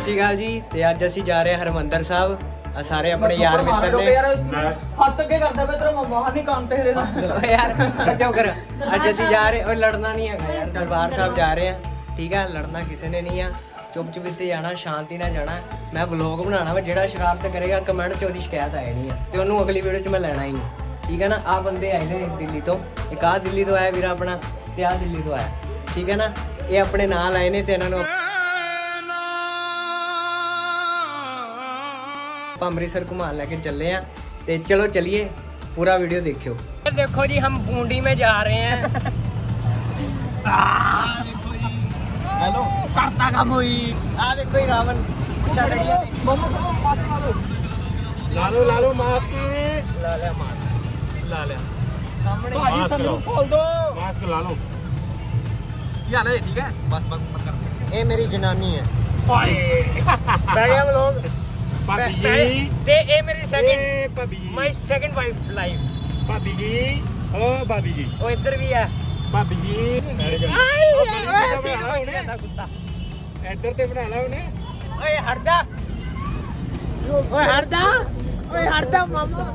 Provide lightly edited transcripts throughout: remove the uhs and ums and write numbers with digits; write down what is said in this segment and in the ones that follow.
ਸ਼੍ਰੀ ਅਕਾਲ ਜੀ। ਤੇ ਅੱਜ ਅਸੀਂ ਜਾ ਰਹੇ ਹਾਂ ਹਰਮੰਦਰ ਸਾਹਿਬ। ਸਾਰੇ ਆਪਣੇ ਯਾਰ ਮਿੱਤਰ ਨੇ। ਹੱਥ ਅੱਗੇ ਕਰਦਾ ਪਿਆ ਤੇਰਾ ਮਾਮਾ ਨਹੀਂ ਕੰਮ ਤੇ ਓਏ ਯਾਰ ਚੁੱਪ ਕਰ। ਅੱਜ ਅਸੀਂ ਜਾ ਰਹੇ, ਓਏ ਲੜਨਾ ਨਹੀਂ ਹੈਗਾ ਯਾਰ। ਦਰਬਾਰ ਸਾਹਿਬ ਜਾ ਰਹੇ ਆ, ਠੀਕ ਆ। ਲੜਨਾ ਕਿਸੇ ਨੇ ਨਹੀਂ ਆ। ਚੁੱਪ ਚੁਪੀਤੇ ਜਾਣਾ, ਸ਼ਾਂਤੀ ਨਾਲ ਜਾਣਾ। ਮੈਂ ਵਲੌਗ ਬਣਾਉਣਾ ਵਾ, ਜਿਹੜਾ ਸ਼ਰਾਰਤ ਕਰੇਗਾ ਕਮੈਂਟ 'ਚ ਉਹਦੀ ਸ਼ਿਕਾਇਤ ਆ ਜਾਣੀ ਆ ਤੇ ਉਹਨੂੰ ਅਗਲੀ ਵੀਡੀਓ 'ਚ ਮੈਂ ਲੈਣਾ ਹੀ ਨਹੀਂ, ਠੀਕ ਹੈ ਨਾ। ਆਹ ਬੰਦੇ ਆਏ ਨੇ ਦਿੱਲੀ ਤੋਂ, ਇੱਕ ਆਹ ਦਿੱਲੀ ਤੋਂ ਆਇਆ ਵੀਰਾ ਆਪਣਾ ਤੇ ਆਹ ਦਿੱਲੀ ਤੋਂ ਆਇਆ, ਠੀਕ ਹੈ ਨਾ। ਇਹ ਆਪਣੇ ਨਾਲ ਆਏ ਨੇ ਤੇ ਇਹਨਾਂ ਨੂੰ ਆਪਾਂ ਅੰਮ੍ਰਿਤਸਰ घुमा लेके चले हैं। तो चलो चलिए, पूरा वीडियो देखियो। देखो जी, हम बूंदी में जा रहे हैं। देखो जी, हेलो करता काम हुई। आ देखो ही रावण चढ़ गया। ला लो मास्क, ला लिया सामने भाई संदूक खोल दो, मास्क ला लो। ये ले, ठीक है, बस मत कर। ये मेरी जनानी है। बैठ गया लोग। भाभी जी, ते ये मेरी सेकंड, भाभी माय सेकंड वाइफ लाइफ। भाभी जी, ओ भाभी जी, वो इधर भी है। भाभी जी कुत्ता इधर ते बना ला उन्हें। ओए हट जा, ओए हट जा, ओए हट जा मामा।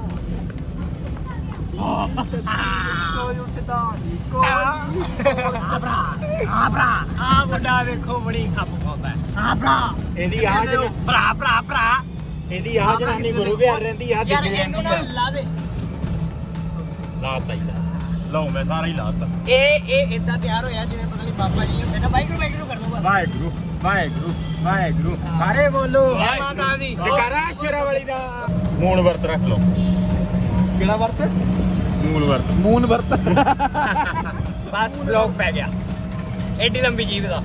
बड़ा देखो बड़ी खप खांदा है। एदी आ जना भरा भरा भरा एदी आ जनानी गुरु बिहार रहंदी आ यार दिल्ली इन्हों रहंदी ला दे। लाता ही ला मैं सारा ही लाता। ए इतना तैयार होया जिवें पता नहीं बाबा जी बेटा वाहिगुरू कर दो बस। वाहिगुरू वाहिगुरू वाहिगुरू सारे बोलो जय माता दी। जयकारा शेरा वाली दा। मून वर्त रख लो। केड़ा वर्त? मून वर्त बस ब्लॉक पै गया एडी लंबी जीव दा।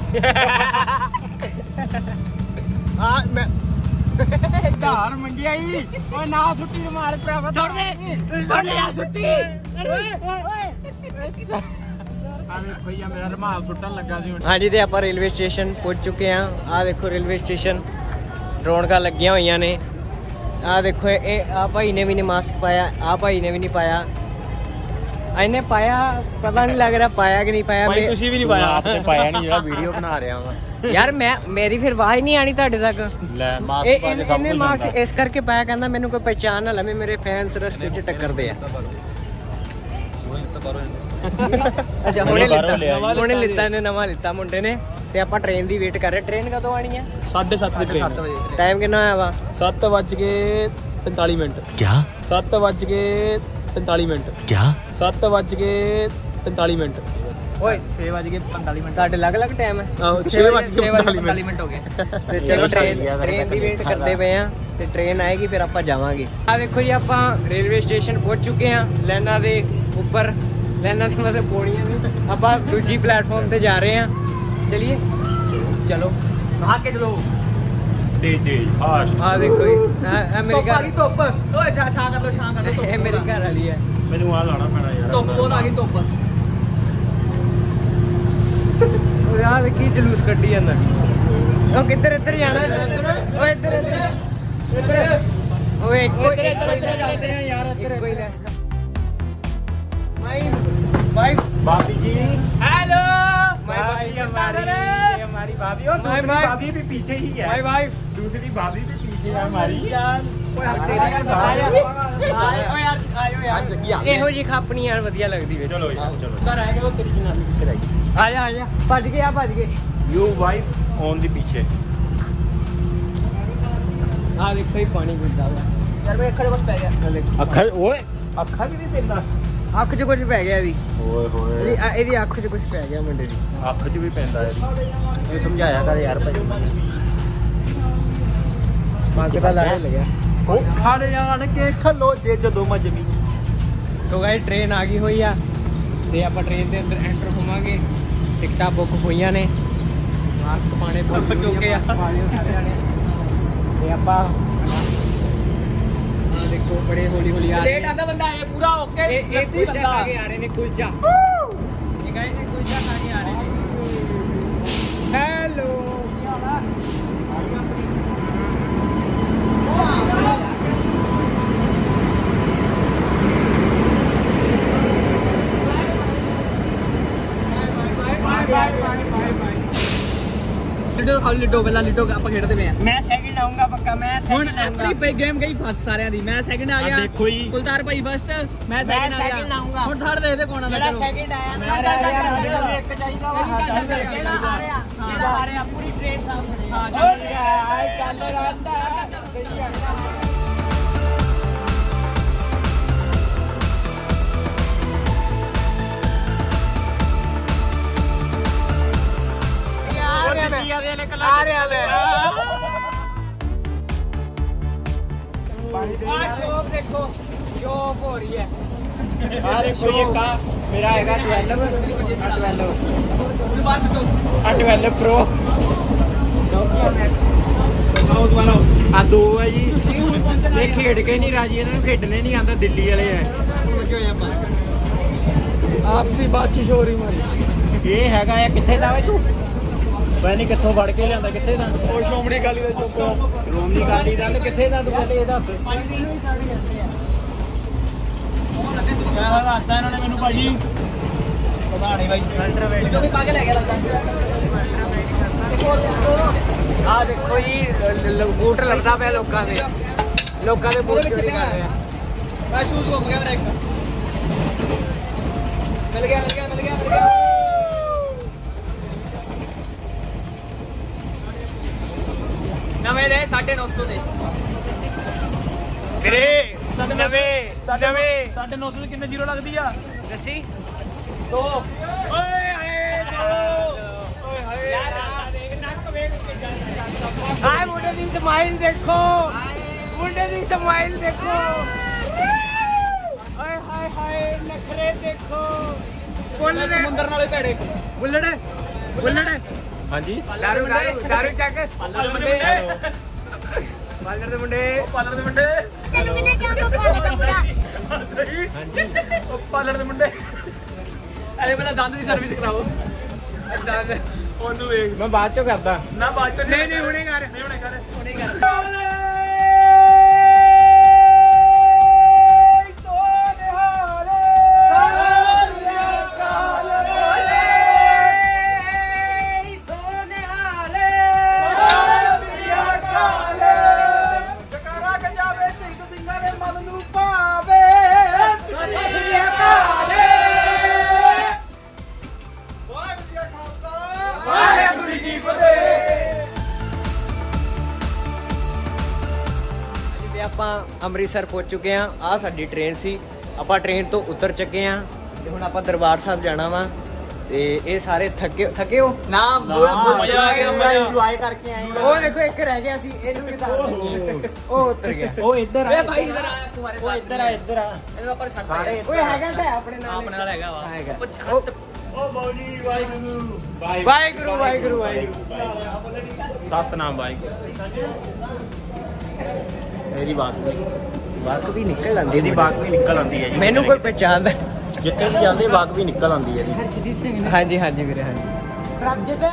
हां मैं धार मंगिया ही ओए ना छुट्टी मार भरावा छोड़ दे यार छुट्टी। अरे भैया मेरा रुमाल छुट्टन लगा सी। हाँ जी, तो आप रेलवे स्टेशन पहुंच चुके हैं। आ देखो रेलवे स्टेशन, रौनक लगिया हुई ने। आ देखो ये आ भाई ने भी नहीं मास्क पाया, आ भाई ने भी नहीं पाया। इन्हें पाया पता नहीं लग रहा पाया कि नहीं पाया। मैं तुसी भी नहीं पाया। आपने पाया नहीं, जेड़ा वीडियो बना रहा हां यार। मैं मेरी फिर आवाज नहीं आनी ਤੁਹਾਡੇ ਤੱਕ। ਲੈ ਮਾਸਕ ਪਾ ਕੇ ਸਭ ਇਹਨੇ ਕੁਝ ਮਾਸਕ ਇਸ ਕਰਕੇ ਪਾਇਆ, ਕਹਿੰਦਾ ਮੈਨੂੰ ਕੋਈ ਪਹਿਚਾਨ ਨਾ ਲਵੇ, ਮੇਰੇ ਫੈਨਸ ਰਸਤੇ 'ਚ ਟੱਕਰਦੇ ਆ। ਅੱਛਾ ਹੁਣੇ ਲਿੱਤਾ ਨੇ, ਨਵਾਂ ਲਿੱਤਾ ਮੁੰਡੇ ਨੇ। ਤੇ ਆਪਾਂ ਟ੍ਰੇਨ ਦੀ ਵੇਟ ਕਰ ਰਹੇ। ਟ੍ਰੇਨ ਕਦੋਂ ਆਣੀ ਹੈ? 7:30 ਦੀ ਟ੍ਰੇਨ। ਟਾਈਮ ਕਿੰਨਾ ਹੋਇਆ ਵਾ? 7:45 ਮਿੰਟ। क्या 7:45 ਮਿੰਟ। क्या 7:45 ਮਿੰਟ। ਓਏ 6:45 ਮਿੰਟ। ਤੁਹਾਡੇ ਅਲੱਗ-ਅਲੱਗ ਟਾਈਮ ਹੈ? 6:45 ਮਿੰਟ ਹੋ ਗਏ। ਤੇ ਚਲੋ ਟ੍ਰੇਨ ਦੀ ਵੇਟ ਕਰਦੇ ਪਏ ਆ ਤੇ ਟ੍ਰੇਨ ਆਏਗੀ ਫਿਰ ਆਪਾਂ ਜਾਵਾਂਗੇ। ਆ ਦੇਖੋ ਜੀ, ਆਪਾਂ ਰੇਲਵੇ ਸਟੇਸ਼ਨ ਪਹੁੰਚ ਚੁੱਕੇ ਆ। ਲਾਈਨਾਂ ਦੇ ਉੱਪਰ, ਲਾਈਨਾਂ ਦੇ ਮਤਲਬ ਪੌੜੀਆਂ ਨੇ। ਆਪਾਂ ਦੂਜੀ ਪਲੇਟਫਾਰਮ ਤੇ ਜਾ ਰਹੇ ਆ। ਚਲਿਏ ਚਲੋ ਆਗੇ ਚਲੋ। तेज फास्ट। ਆ ਦੇਖੋ ਜੀ, ਇਹ ਮੇਰੀ ਧੁੱਪ ਆ ਘਰ, ਗਈ ਧੁੱਪ। ਓਏ ਛਾਂ ਕਰ ਲੋ। ਇਹ ਮੇਰੀ ਘਰ ਵਾਲੀ ਹੈ। ਮੈਨੂੰ ਆ ਲਾਣਾ ਪੈਣਾ ਯਾਰ। ਧੁੱਪ ਬਹੁਤ ਆ ਗਈ ਧੁੱਪ। ਉਹ ਯਾਰ ਕੀ ਜਲੂਸ ਕੱਢੀ ਜਾਂਦਾ। ਉਹ ਕਿੱਧਰ ਇੱਧਰ ਜਾਣਾ? ਓਏ ਇੱਧਰ ਓਏ ਇੱਧਰ ਚੱਲਦੇ ਆ ਯਾਰ ਇੱਧਰ। ਕੋਈ ਲੈ माय भाभी जी, हेलो माय भाभी हमारी भाभी और दूसरी भाभी भी पीछे ही है। माय वाइफ, दूसरी भाभी भी पीछे है हमारी। ਇਹੋ ਜੀ ਖਾਪਣੀ ਯਾਰ ਵਧੀਆ ਲੱਗਦੀ ਵੇ। चलो यार चलो। ਅੰਦਰ ਆ ਗਿਆ ਉਹ ਤੇਰੀ ਜਨਾਨੀ ਪਿੱਛੇ ਰਹਿ ਗਈ। ਆ ਜਾ ਭੱਜ ਗਏ। You wife on the पीछे। ਆ ਦੇਖੋ ਹੀ ਪਾਣੀ ਗੁੱਦਾ ਵਾ ਯਾਰ ਮੇਰੇ ਅੱਖਾਂ 'ਚ ਕੁਝ ਪੈ ਗਿਆ। ਅੱਖਾਂ ਓਏ ਅੱਖਾਂ ਵੀ ਨਹੀਂ ਪੈਂਦਾ। ਅੱਖ 'ਚ ਕੁਝ ਪੈ ਗਿਆ ਇਹਦੀ। ਓਏ ਹੋਏ ਇਹਦੀ ਅੱਖ 'ਚ ਕੁਝ ਪੈ ਗਿਆ ਮੁੰਡੇ ਦੀ। ਅੱਖ 'ਚ ਵੀ ਪੈਂਦਾ ਇਹਦੀ। ਇਹ ਸਮਝਾਇਆ ਕਰ ਯਾਰ ਭਾਈ। ਪੱਗ ਦਾ ਲਾੜੇ ਲੱਗਿਆ। ਉਹ ਖੜ ਜਾਣ ਕੇ ਖਲੋ ਜੇ ਜਦੋਂ ਮਜਮੀ। ਤੋ ਗਾਇਸ ਟ੍ਰੇਨ ਆ ਗਈ ਹੋਈ ਆ ਤੇ ਆਪਾਂ ਟ੍ਰੇਨ ਦੇ ਅੰਦਰ ਐਂਟਰ ਹੋਵਾਂਗੇ। ਟਿਕਟਾਂ ਬੁੱਕ ਹੋਈਆਂ ਨੇ। ਮਾਸਕ ਪਾਣੇ ਪੁੱਛ ਚੁੱਕੇ ਆ ਤੇ ਆਪਾਂ ਆ ਦੇਖੋ ਬੜੇ ਹੌਲੀ ਹੌਲੀ ਆ ਲੇਟ ਆਂਦਾ ਬੰਦਾ ਆਇਆ ਪੂਰਾ ਓਕੇ। ਇਹ ਕੁਲਚਾ ਖਾ ਕੇ ਆ ਰਹੇ ਨੇ। ਕੁਲਚਾ ਇਹ ਗਾਇਸ ਇਹ ਕੁਲਚਾ ਖਾ ਕੇ ਆ ਰਹੇ ਨੇ। ਹੈਲੋ ਕੀ ਹਾਲ ਆ? ਲਿਡੋ ਖਾਓ ਲਿਡੋ ਪਹਿਲਾਂ ਲਿਡੋ ਆਪਾਂ ਖੇਡਦੇ ਪਏ ਆ ਮੈਂ ਸੈਕਿੰਡ ਆਉਂਗਾ ਪੱਕਾ ਮੈਂ ਹੁਣ ਸੈਕਿੰਡ ਆਉਂਗਾ ਆਪਣੀ ਗੇਮ ਗਈ ਫਸ ਸਾਰਿਆਂ ਦੀ ਮੈਂ ਸੈਕਿੰਡ ਆ ਗਿਆ ਦੇਖੋ ਜੀ ਕੁਲਤਾਰ ਭਾਈ ਫਸਟ ਮੈਂ second ਸੈਕਿੰਡ ਆਊਂਗਾ। ਹੁਣ ਥਰਡ ਦੇਖਦੇ ਕੌਣ ਆਉਂਦਾ ਜਿਹੜਾ ਚਲੋ ਸੈਕਿੰਡ ਆਇਆ ਮੈਂ ਸਾਡਾ ਆ ਰਿਹਾ, ਸਾਡਾ ਇੱਕ ਚਾਹੀਦਾ ਵਾ, ਜਿਹੜਾ ਸਾਡਾ ਆ ਰਿਹਾ ਜਿਹੜਾ ਆ ਰਿਹਾ ਪੂਰੀ ਟ੍ਰੇਨ ਸਾਹਮਣੇ ਹਾਂ ਚੱਲ ਆ ਰਿਹਾ ਮੈਂ ਆ ਸ਼ੋਪ ਦੇਖੋ ਸ਼ੋਪ ਹੋ ਰਹੀ ਹੈ ਆ ਦੇਖੋ ਇਹ ਕਾ ਮੇਰਾ ਹੈਗਾ 12 12 ਪ੍ਰੋ ਆ ਦੋ ਹੈ ਜੀ ਇਹ ਖੇਡ ਕੇ ਨਹੀਂ ਰਾਜੀ ਇਹਨਾਂ ਨੂੰ ਖੇਡਣੇ ਨਹੀਂ ਆਉਂਦਾ ਦਿੱਲੀ ਵਾਲੇ ਆ ਆਪਸੀ ਬਾਤਚੀਤ ਹੋ ਰਹੀ ਮਾਰੀ ਇਹ ਹੈਗਾ ਆ ਕਿੱਥੇ ਦਾ ਵੇ ਤੂੰ ਮੈਂ ਨਹੀਂ ਕਿੱਥੋਂ ਵੜ ਕੇ ਲਿਆਂਦਾ ਕਿੱਥੇ ਦਾ ਉਹ ਸ਼ੋਮਣੀ ਗਾਲੀ ਦਾ ਚੁੱਪ ਸ਼ੋਮਣੀ ਗਾਲੀ ਦਾ ਕਿੱਥੇ ਦਾ ਤੂੰ ਕਹਿੰਦੇ ਇਹਦਾ ਰਾਤਾ ਇਹਨਾਂ ਨੇ ਮੈਨੂੰ ਭਾਜੀ ਪਤਾ ਨਹੀਂ ਬਾਈ ਜੋ ਵੀ ਪਾ ਕੇ ਲੈ ਗਿਆ ਲੱਗਦਾ ਆ ਦੇਖੋ ਜੀ ਬੂਟ ਲੱਗਦਾ ਪਿਆ ਲੋਕਾਂ ਦੇ ਬੂਟ ਚੋਰੀ ਕਰ ਰਹੇ ਆ ਆ ਸ਼ੂਜ਼ ਘੁੰਮ ਗਿਆ ਮੇਰਾ ਇੱਕ ਮਿਲ ਗਿਆ ਨਵੇਂ ਦੇ 950 ਦੇ ਵੀਰੇ 950 ਦੇ ਕਿੰਨੇ ਜ਼ੀਰੋ ਲੱਗਦੀ ਆ ਦੱਸੀ 2 ਓਏ ਹਾਏ 2 ਓਏ ਹਾਏ ਯਾਰ ਦੇਖ ਨੱਕ ਵੇਖ ਕੇ ਜਾਂਦਾ ਹਾਏ ਮੁੰਡੇ ਦੀ ਸਮਾਈਲ ਦੇਖੋ ਹਾਏ ਹਾਏ ਹਾਏ ਨਖਰੇ ਦੇਖੋ ਸਮੁੰਦਰ ਨਾਲੇ ਭੇੜੇ ਬੁੱਲੜ ਹਾਂਜੀ ਦਾਰੂ ਚੱਕ ਪਾਲਰ ਦੇ ਮੁੰਡੇ ਤੈਨੂੰ ਕਿਹਨੇ ਕਿਹਾ ਪਾਪਾ ਦਾ ਮੁੰਡਾ ਹਾਂਜੀ ਉਹ ਪਾਲਰ ਦੇ ਮੁੰਡੇ ਅਰੇ ਪਹਿਲਾਂ ਦੰਦ ਦੀ ਸਰਵਿਸ ਕਰਾਓ ਦੰਦ ਉਹਨੂੰ ਵੇਖ ਮੈਂ ਬਾਅਦ ਚੋਂ ਕਰਦਾ ਨਾ ਬਾਅਦ ਚ ਨਹੀਂ ਹੁਣੇ ਕਰ ਆਪਾਂ ਅੰਮ੍ਰਿਤਸਰ ਪਹੁੰਚ ਚੁੱਕੇ ਆ ਆਹ ਸਾਡੀ ਟ੍ਰੇਨ ਸੀ ਆਪਾਂ ਟ੍ਰੇਨ ਤੋਂ ਉਤਰ ਚੁੱਕੇ ਆ ਤੇ ਹੁਣ ਆਪਾਂ ਦਰਬਾਰ ਸਾਹਿਬ ਜਾਣਾ ਵਾ ਤੇ ਇਹ ਸਾਰੇ ਥੱਕੇ ਹੋ ਨਾ ਮਜ਼ਾ ਆ ਗਿਆ ਇੰਜੋਏ ਕਰਕੇ ਆਏ ਉਹ ਦੇਖੋ ਇੱਕ ਰਹਿ ਗਿਆ ਸੀ ਇਹਨੂੰ ਵੀ ਦੱਸ ਉਹ ਉਤਰ ਗਿਆ ਉਹ ਇੱਧਰ ਏ ਆ ਭਾਈ ਇਧਰ ਆ ਤੁਹਾਰੇ ਉਹ ਇੱਧਰ ਆ ਇਹਦਾ ਪਰ ਛੱਡ ਸਾਰੇ ਓਏ ਹੈਗਾ ਤਾਂ ਹੈ ਆਪਣੇ ਨਾਲ ਆਪਣੇ ਨਾਲ ਹੈਗਾ ਵਾ ਹੈਗਾ ਉਹ ਬੌਲੀ ਵਾਹਿਗੁਰੂ ਵਾਹਿਗੁਰੂ ਸਤਨਾਮ ਬਾਈ ਇਹਦੀ ਵਾਕ ਵੀ ਨਿਕਲ ਆਂਦੀ ਇਹਦੀ ਬਾਤ ਵੀ ਨਿਕਲ ਆਉਂਦੀ ਹੈ ਜੀ ਮੈਨੂੰ ਕੋਈ ਪਛਾਣਦਾ ਜਿੱਥੇ ਵੀ ਜਾਂਦੇ ਬਾਗ ਵੀ ਨਿਕਲ ਆਉਂਦੀ ਹੈ ਜੀ ਹਾਂਜੀ ਵੀਰੇ ਹਾਂਜੀ ਪ੍ਰਭਜੀਤ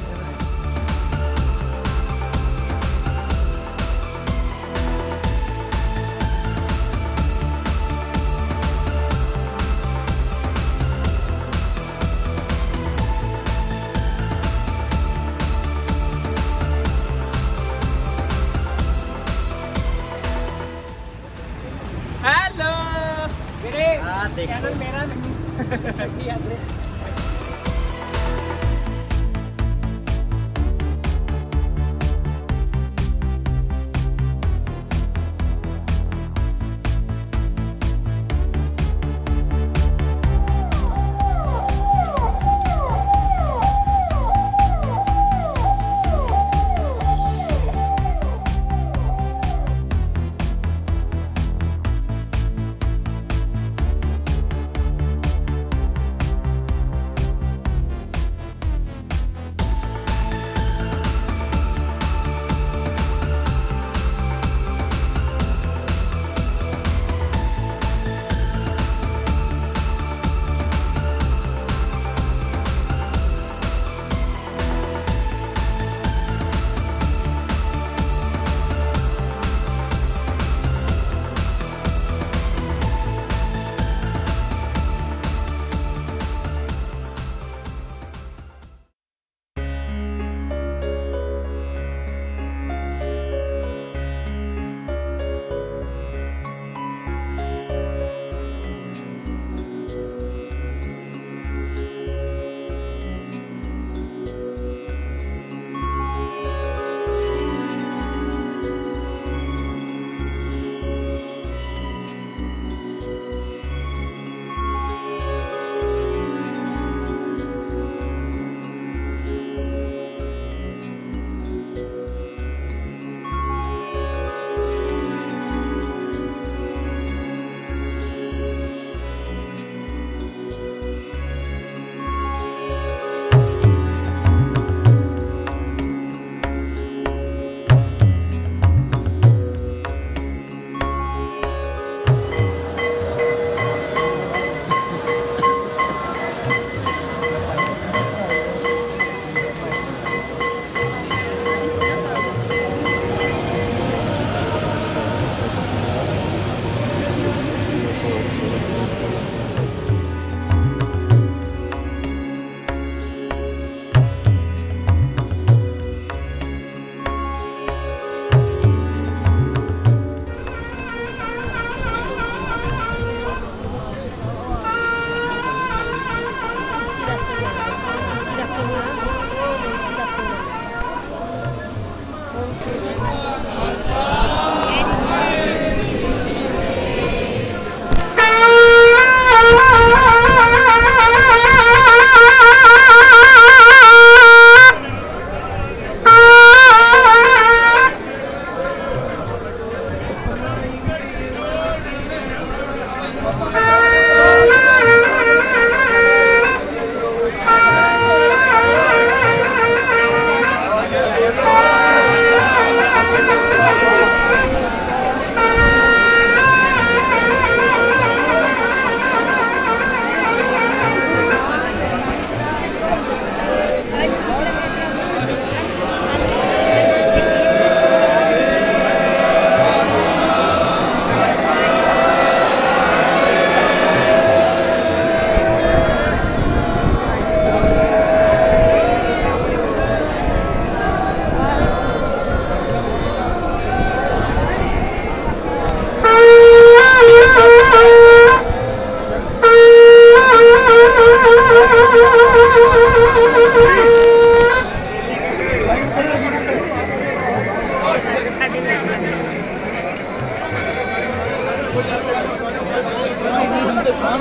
ਹੈਲੋ ਵੀਰੇ ਆ ਦੇਖੋ ਮੇਰਾ ਕੀ ਆਦਰੇ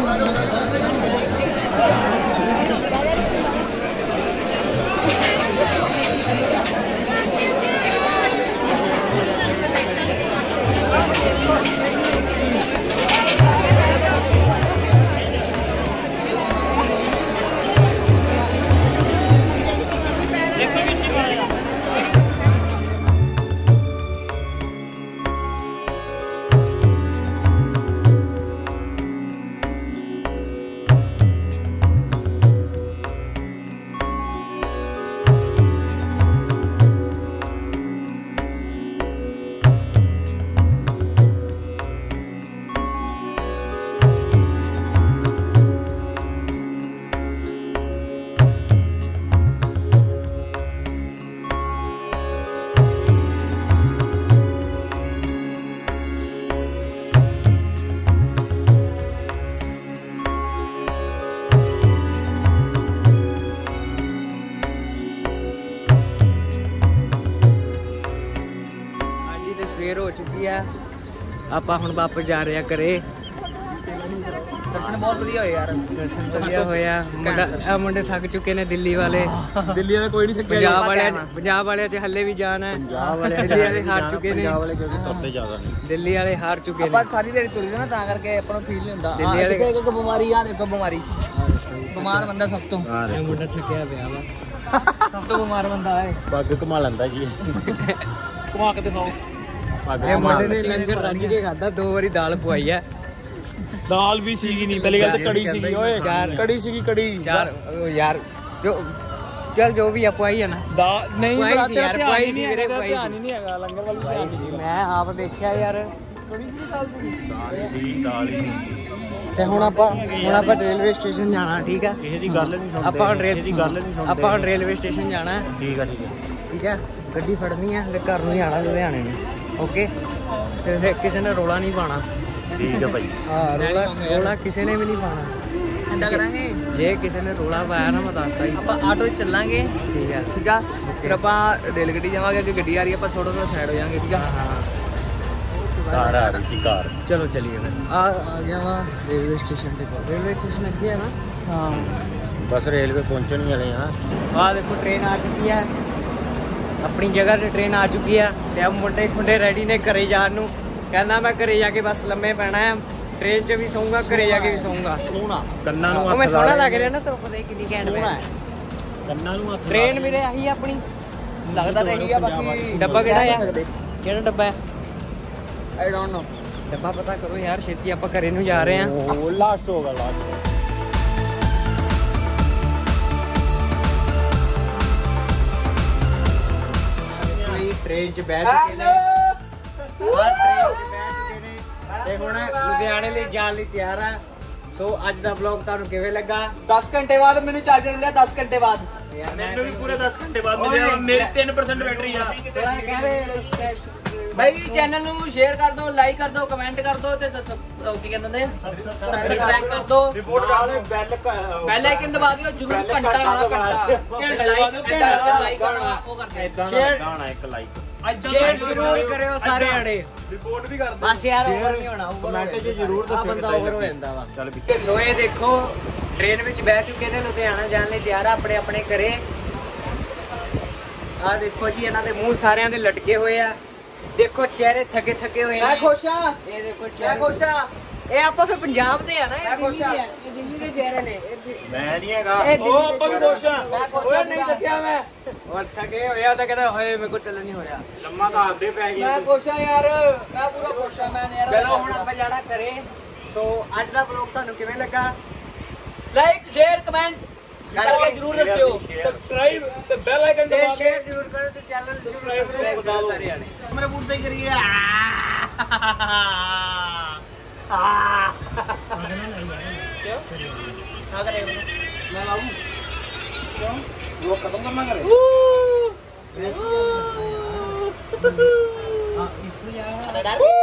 ਸਵੇਰ ਹੋ ਚੁੱਕੀ ਆ ਆਪਾਂ ਹੁਣ ਵਾਪਸ ਜਾ ਰਹੇ ਆ ਘਰੇ ਦਰਸ਼ਨ ਬਹੁਤ ਵਧੀਆ ਹੋਏ ਯਾਰ ਦਰਸ਼ਨ ਵਧੀਆ ਹੋਇਆ ਮੁੰਡੇ ਥੱਕ ਚੁੱਕੇ ਨੇ ਦਿੱਲੀ ਵਾਲੇ ਦਿੱਲੀ ਵਾਲੇ ਕੋਈ ਨਹੀਂ ਥੱਕਿਆ ਪੰਜਾਬ ਵਾਲਿਆਂ 'ਚ ਹੱਲੇ ਵੀ ਜਾਣ ਹੈ ਦਿੱਲੀ ਵਾਲੇ ਹਾਰ ਚੁੱਕੇ ਨੇ ਦਿੱਲੀ ਵਾਲੇ ਹਾਰ ਚੁੱਕੇ ਨੇ ਆਪਾਂ ਸਾਰੀ ਦਿਹਾੜੀ ਤੁਰੀ ਨਾ ਤਾਂ ਕਰਕੇ ਆਪਾਂ ਨੂੰ ਫੀਲ ਨਹੀਂ ਹੁੰਦਾ ਦਿੱਲੀ ਵਾਲੇ ਇੱਕ ਬਿਮਾਰੀ ਆ ਦੇਖੋ ਬਿਮਾਰੀ ਬਿਮਾਰ ਬੰਦਾ ਸਭ ਤੋਂ ਇਹ ਮੁੰਡਾ ਥੱਕਿਆ ਪਿਆ ਵਾ ਸਭ ਤੋਂ ਬਿਮਾਰ ਬੰਦਾ ਹੈ ਪੱਗ ਕਮਾ ਲੈਂਦਾ ਜੀ ਘੁਮਾ ਕੇ ਦਿਖਾਓ ਇਹ ਮੁੰਡੇ ਨੇ ਲੰਗਰ ਰੱਜ ਕੇ ਖਾਦਾ 2 ਵਾਰੀ ਦਾਲ ਪਵਾਈ ਹੈ ਦਾਲ ਵੀ ਸੀਗੀ ਨਹੀਂ ਪਹਿਲੀ ਗੱਲ ਤਾਂ ਕੜੀ ਸੀਗੀ ਓਏ ਕੜੀ ਸੀਗੀ ਕੜੀ ਚਾਰ ਯਾਰ ਜੋ ਚੱਲ ਜੋ ਵੀ ਆਪਾਂ ਹੀ ਹੈ ਨਾ ਨਹੀਂ ਪਵਾਈ ਸੀ ਯਾਰ ਪਵਾਈ ਸੀ ਵੀਰੇ ਧਿਆਨ ਪਵਾਈ ਹੀ ਨਹੀਂ ਹੈਗਾ ਲੰਗਰ ਵਾਲੀ ਧਿਆਨ ਸੀ ਮੈਂ ਆਪ ਦੇਖਿਆ ਯਾਰ ਕੜੀ ਸੀ ਦਾਲ ਸੀਗੀ ਤੇ ਹੁਣ ਆਪਾਂ ਰੇਲਵੇ ਸਟੇਸ਼ਨ ਜਾਣਾ ਠੀਕ ਆ ਕਿਸੇ ਦੀ ਗੱਲ ਨਹੀਂ ਸੁਣਦੇ ਆਪਾਂ ਹੁਣ ਰੇਲਵੇ ਸਟੇਸ਼ਨ ਜਾਣਾ ਠੀਕ ਆ ਠੀਕ ਆ ਗੱਡੀ ਫੜਨੀ ਆ ਤੇ ਘਰ ਨੂੰ ਜਾਣਾ ਲੁਧਿਆਣੇ ਨੂੰ ਓਕੇ ਤੇ ਫਿਰ ਕਿਸੇ ਨੇ ਰੋਲਾ ਨਹੀਂ ਪਾਣਾ ਠੀਕ ਆ ਭਾਈ ਹਾਂ ਰੋਲਾ ਕਿਸੇ ਨੇ ਵੀ ਨਹੀਂ ਪਾਣਾ ਏਦਾਂ ਕਰਾਂਗੇ ਜੇ ਕਿਸੇ ਨੇ ਰੋਲਾ ਪਾਇਆ ਨਾ ਮੈਂ ਦੱਸਦਾ ਹੀ ਆਪਾਂ ਆਟੋ 'ਚ ਚੱਲਾਂਗੇ ਠੀਕ ਆ ਠੀਕ ਆ ਫਿਰ ਆਪਾਂ ਰੇਲ ਗੱਡੀ ਜਾਵਾਂਗੇ ਅੱਗੇ ਗੱਡੀ ਆ ਰਹੀ ਆਪਾਂ ਥੋੜਾ ਸਾਈਡ ਹੋ ਜਾਾਂਗੇ ਠੀਕ ਆ ਕਾਰ ਆ ਰਹੀ ਸੀ ਕਾਰ ਚਲੋ ਚਲੀਏ ਫਿਰ ਆ ਗਿਆ ਵਾ ਰੇਲਵੇ ਸਟੇਸ਼ਨ ਤੇ ਰੇਲਵੇ ਸਟੇਸ਼ਨ ਅੱਗੇ ਹੈ ਨਾ ਹਾਂ ਬਸ ਰੇਲਵੇ ਪਹੁੰਚਣ ਹੀ ਵਾਲੇ ਆ ਆਹ ਦੇਖੋ ਟ੍ਰੇਨ ਆ ਚੁੱਕੀ ਹੈ ਆਪਣੀ ਜਗ੍ਹਾ ਤੇ ਟ੍ਰੇਨ ਆ ਚੁੱਕੀ ਆ ਤੇ ਆ ਮੁੰਡੇ ਖੁੰਡੇ ਰੈਡੀ ਨੇ ਘਰੇ ਜਾਣ ਨੂੰ ਕਹਿੰਦਾ ਮੈਂ ਘਰੇ ਜਾ ਕੇ ਬਸ ਲੰਮੇ ਪੈਣਾ ਹੈ ਟ੍ਰੇਨ 'ਚ ਵੀ ਸੌਂਗਾ ਘਰੇ ਜਾ ਕੇ ਵੀ ਸੌਂਗਾ ਸੋਹਣਾ ਕੰਨਾਂ ਨੂੰ ਉਹ ਮੈਂ ਸੋਹਣਾ ਲੱਗ ਰਿਹਾ ਨਾ ਤੁਹਾਨੂੰ ਪਤਾ ਕਿੰਨੀ ਘੈਂਟ ਹੈ ਕੰਨਾਂ ਨੂੰ ਹੱਥ ਟ੍ਰੇਨ ਵੀਰੇ ਆਹੀ ਆਪਣੀ ਲੱਗਦਾ ਤਾਂ ਇਹੀ ਆ ਬਾਕੀ ਡੱਬਾ ਕਿਹੜਾ ਆ ਕਿਹੜਾ ਡੱਬਾ ਹੈ ਆਈ ਡੋਨਟ ਨੋ ਡੱਬਾ ਪਤਾ ਕਰੋ ਯਾਰ ਛੇਤੀ ਆਪਾਂ ਘਰੇ ਨੂੰ ਜਾ ਰਹੇ ਹਾਂ ਉਹ ਲਾਸਟ ਹੋਗਾ ਲਾਸਟ ਟ੍ਰੇਨ 'ਚ ਬੈਠ ਚੁੱਕੇ ਨੇ ਟ੍ਰੇਨ 'ਚ ਬੈਠ ਚੁੱਕੇ ਨੇ ਤੇ ਹੁਣ ਲੁਧਿਆਣੇ ਲਈ ਜਾਣ ਲਈ ਤਿਆਰ ਆ ਸੋ ਅੱਜ ਦਾ ਵਲੌਗ ਤੁਹਾਨੂੰ ਕਿਵੇਂ ਲੱਗਾ 10 ਘੰਟੇ ਬਾਅਦ ਮੈਨੂੰ ਚਾਰਜਰ ਮਿਲਿਆ 10 ਘੰਟੇ ਬਾਅਦ ਮੈਨੂੰ ਵੀ ਪੂਰੇ 10 ਘੰਟੇ ਬਾਅਦ ਮਿਲਿਆ ਮੇਰੀ 3% ਬੈਟਰੀ ਆ ਭਾਈ ਚੈਨਲ ਨੂੰ ਸ਼ੇਅਰ ਕਰ ਦਿਓ ਲਾਈਕ ਕਰ ਦਿਓ ਕਮੈਂਟ ਕਰ ਦਿਓ ਤੇ ਕੀ ਕਹਿੰਦੇ ਨੇ ਸਬਸਕ੍ਰਾਈਬ ਕਰ ਦਿਓ ਰਿਪੋਰਟ ਵਾਲੇ ਬੈਲ ਆਈਕਨ ਦਬਾ ਦਿਓ ਜਰੂਰ ਘੰਟਾ ਆਣਾ ਘੰਟਾ ਲਾਈਕ ਕਰਨਾ ਉਹ ਕਰਦੇ ਸ਼ੇਅਰ ਦਾਣਾ ਇੱਕ ਲਾਈਕ ਸ਼ੇਅਰ ਜ਼ਰੂਰ ਕਰਿਓ ਸਾਰੇ ਆੜੇ ਰਿਪੋਰਟ ਵੀ ਕਰ ਬਸ ਯਾਰ ਓਵਰ ਨਹੀਂ ਹੋਣਾ ਕਮੈਂਟ 'ਚ ਜ਼ਰੂਰ ਦੱਸਿਓ ਬੰਦਾ ਓਵਰ ਹੋ ਜਾਂਦਾ ਵਾ ਚੱਲ ਪਿੱਛੇ ਸੋ ਇਹ ਦੇਖੋ ਟ੍ਰੇਨ ਵਿੱਚ ਬੈਠ ਚੁੱਕੇ ਨੇ ਲੁਧਿਆਣਾ ਜਾਣ ਲਈ ਤਿਆਰ ਆ ਆਪਣੇ ਆਪਣੇ ਘਰੇ ਆ ਦੇਖੋ ਜੀ ਇਹਨਾਂ ਦੇ ਮੂੰਹ ਸਾਰਿਆਂ ਦੇ ਲਟਕੇ ਹੋਏ ਆ ਦੇਖੋ ਚਿਹਰੇ ਥਕੇ ਥਕੇ ਹੋਏ ਮੈਂ ਨੇ ਖੁਸ਼ ਆ ਇਹ ਦੇਖੋ ਮੈਂ ਚਿਹਰੇ ਖੁਸ਼ ਆ ਇਹ ਆਪਾਂ ਫਿਰ ਪੰਜਾਬ ਦੇ ਆ ਨਾ ਮੈਂ ਖੁਸ਼ ਆ। ਇਹ ਦਿੱਲੀ ਦੇ ਚਿਹਰੇ ਨੇ ਮੈਂ ਨਹੀਂ ਹੈਗਾ ਇਹ ਦਿੱਲੀ ਦੇ ਆਪਾਂ ਵੀ ਚਿਹਰੇ ਖੁਸ਼ ਆ। ਮੈਂ ਖੁਸ਼ ਆ ਨਹੀਂ ਥੱਕਿਆ ਮੈਂ ਔਰ ਥਕੇ ਹੋਇਆ ਤਾਂ ਕਹਿੰਦਾ ਹੋਏ ਮੇਰੇ ਕੋਲ ਚੱਲਣ ਨਹੀਂ ਹੋਇਆ ਲੰਮਾ ਤਾਂ ਆਪਦੇ ਪੈ ਗਿਆ ਮੈਂ ਖੁਸ਼ ਆ ਯਾਰ ਮੈਂ ਪੂਰਾ ਖੁਸ਼ ਆ ਮੈਂ ਯਾਰ ਚਲੋ ਹੁਣ ਆਪਾਂ ਜਾਣਾ ਕਰੇ ਸੋ ਅੱਜ ਦਾ ਵਲੌਗ ਤੁਹਾਨੂੰ ਕਿਵੇਂ ਲੱਗਾ ਲਾਈਕ ਸ਼ੇਅਰ ਕਮੈਂਟ ਕਰਕੇ ਜਰੂਰ ਦੱਸਿਓ ਸਬਸਕ੍ਰਾਈਬ ਤੇ ਬੈਲ ਆਈਕਨ ਤੇ ਦਬਾ ਸ਼ੇਅਰ ਜ਼ਰੂਰ ਕਰੋ ਤੇ ਚੈਨਲ ਜ਼ਰੂਰ ਸਬਸਕ੍ਰਾਈਬ ਕਰੋ ਸਾਰੇ ਆਣੇ ਮੇਰੇ ਬੂਟ ਤੇ ਕਰੀਏ ਕਿਉਂ क्या करेगा मैं लाऊं क्यों वो खत्म करना करे हाँ इतना यार